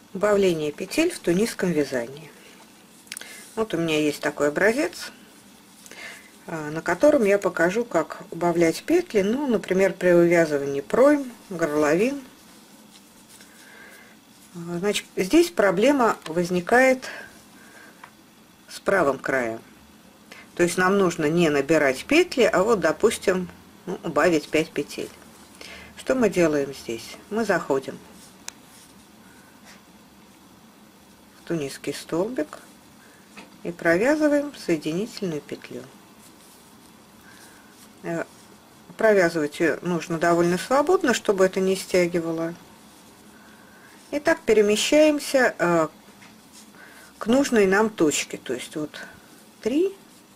Убавление петель в тунисском вязании. Вот у меня есть такой образец, на котором я покажу, как убавлять петли, ну, например, при вывязывании пройм, горловин. Значит, здесь проблема возникает с правым краем. То есть нам нужно не набирать петли, а вот, допустим, убавить 5 петель. Что мы делаем здесь? Мы заходим в тунисский столбик и провязываем соединительную петлю. Провязывать ее нужно довольно свободно, чтобы это не стягивало. И так перемещаемся к нужной нам точке. То есть вот 3,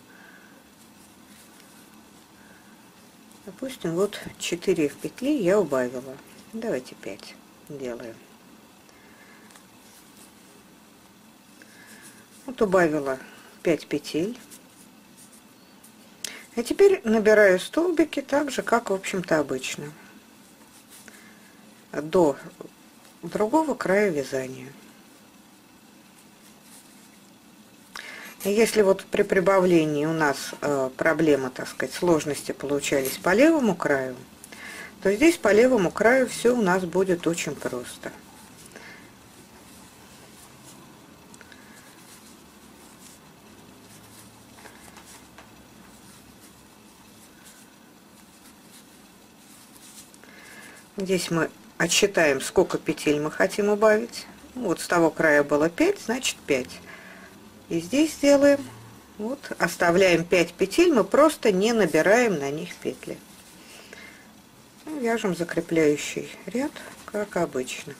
допустим, вот 4 в петли я убавила. Давайте 5 делаем. Вот убавила 5 петель. А теперь набираю столбики так же, как, в общем-то, обычно, до другого края вязания. И если вот при прибавлении у нас проблема, так сказать, сложности получались по левому краю, то здесь по левому краю все у нас будет очень просто. Здесь мы отсчитаем, сколько петель мы хотим убавить. Вот с того края было 5, значит 5. И здесь делаем, вот, оставляем 5 петель, мы просто не набираем на них петли. Вяжем закрепляющий ряд, как обычно.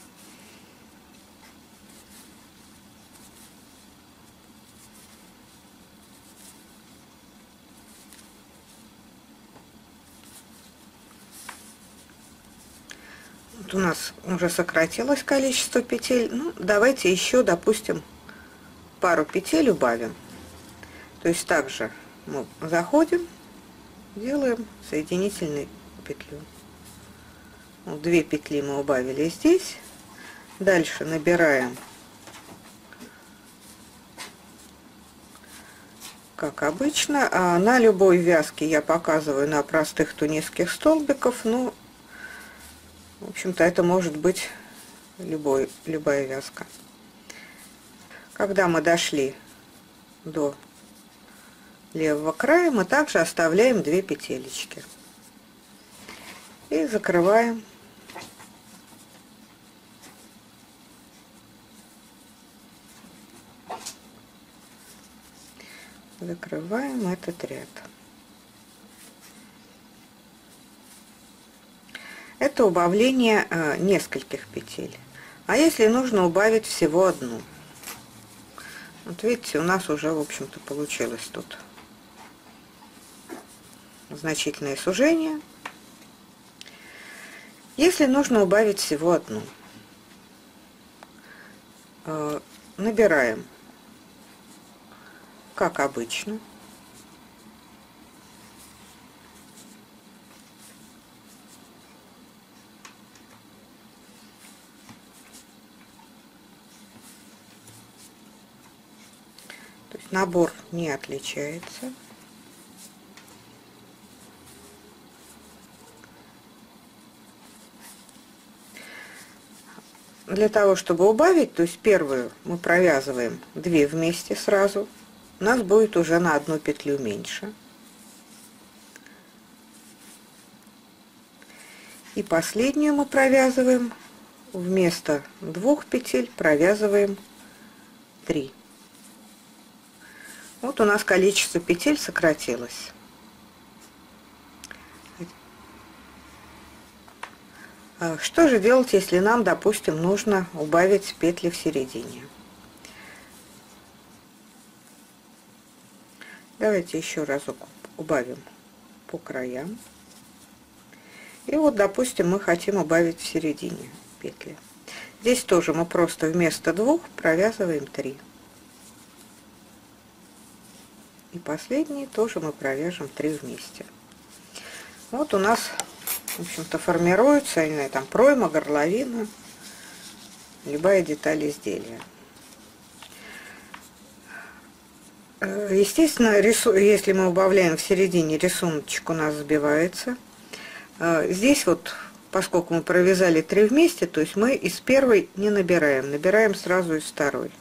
Вот у нас уже сократилось количество петель. Ну, давайте еще, допустим, пару петель убавим. То есть также мы заходим, делаем соединительную петлю. Вот 2 петли мы убавили здесь. Дальше набираем, как обычно. А на любой вязке я показываю на простых тунисских столбиков. Ну, в общем-то, это может быть любая вязка. Когда мы дошли до левого края, мы также оставляем 2 петелечки и закрываем. Закрываем этот ряд. Это убавление нескольких петель. А если нужно убавить всего одну? Вот видите, у нас уже, в общем-то, получилось тут значительное сужение. Если нужно убавить всего одну, набираем, как обычно. То есть набор не отличается. Для того, чтобы убавить, то есть первую мы провязываем 2 вместе сразу, у нас будет уже на 1 петлю меньше. И последнюю мы провязываем, вместо 2 петель провязываем 3. Вот у нас количество петель сократилось. Что же делать, если нам, допустим, нужно убавить петли в середине? Давайте еще разок убавим по краям. И вот, допустим, мы хотим убавить в середине петли. Здесь тоже мы просто вместо 2 провязываем 3. И последние тоже мы провяжем 3 вместе. Вот у нас, в общем-то, формируется, не знаю, там пройма, горловина. любая деталь изделия. Естественно, если мы убавляем в середине, рисуночек у нас сбивается. Здесь вот, поскольку мы провязали 3 вместе, то есть мы из первой не набираем, набираем сразу из второй.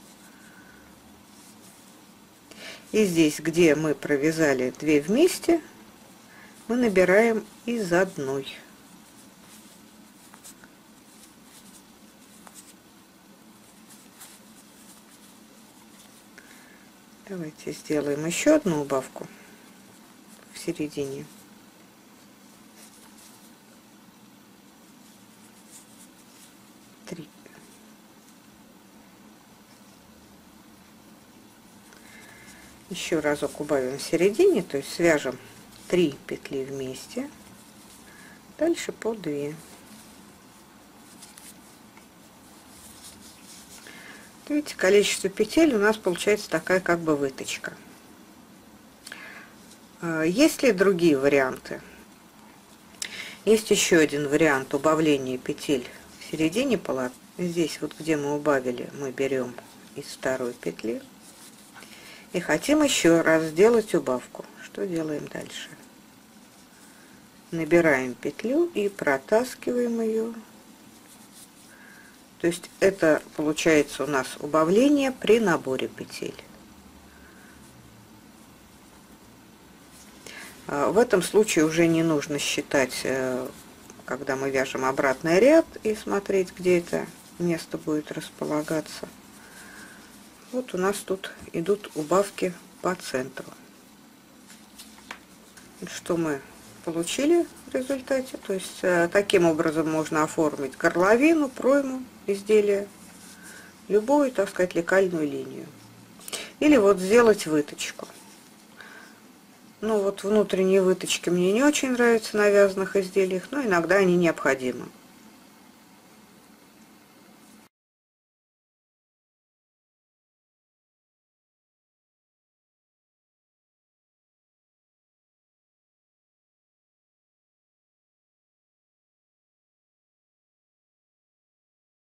И здесь, где мы провязали 2 вместе, мы набираем из одной. Давайте сделаем еще одну убавку в середине. Еще разок убавим в середине, то есть свяжем 3 петли вместе, дальше по 2. Видите, количество петель у нас получается такая как бы выточка. Есть ли другие варианты? Есть еще один вариант убавления петель в середине полотна. Здесь вот, где мы убавили, мы берем из второй петли и хотим еще раз сделать убавку. Что делаем дальше? Набираем петлю и протаскиваем ее. То есть это получается у нас убавление при наборе петель. В этом случае уже не нужно считать, когда мы вяжем обратный ряд, и смотреть, где это место будет располагаться. Вот у нас тут идут убавки по центру. Что мы получили в результате? То есть таким образом можно оформить горловину, пройму изделия, любую, так сказать, лекальную линию. Или вот сделать выточку. Ну вот внутренние выточки мне не очень нравятся на вязаных изделиях, но иногда они необходимы.